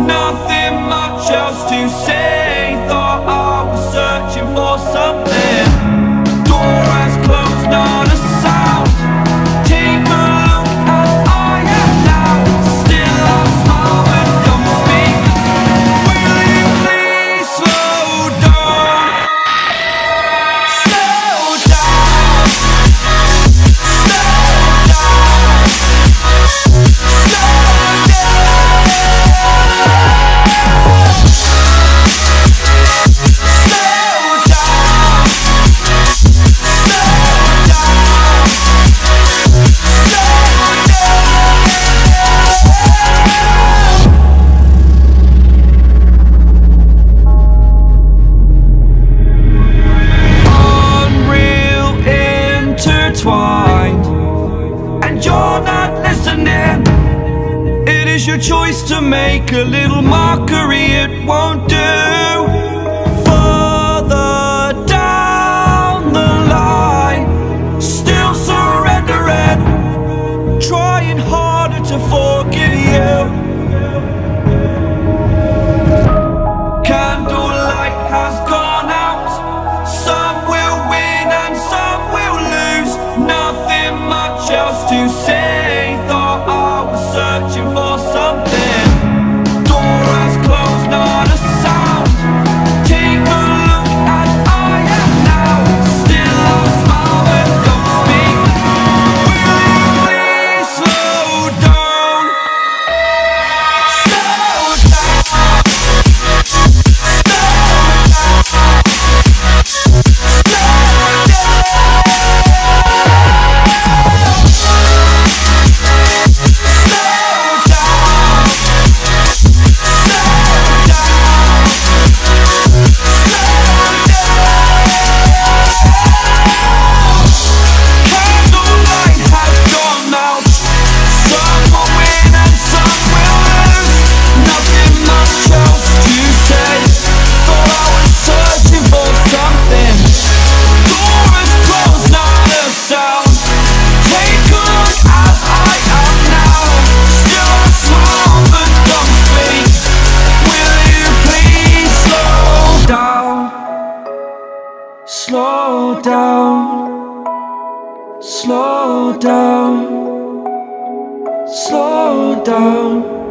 nothing much else to say. Thought I was searching for something. Door has closed, not a sound. Take a look as I am now. Still I smile and don't speak. Will you please slow down? Slow down. Slow down. Slow and you're not listening. It is your choice to make a little mockery, it won't do. Further down the line, still surrendering, trying harder to forgive you. Candlelight has gone out. Some will win and some will lose. Nothing much else to say. Thought I was searching for something. Door has closed, not a sound. Take a look as I am now. Still I smile and don't speak. Will you please slow down? Slow down. Slow down, slow down, slow down.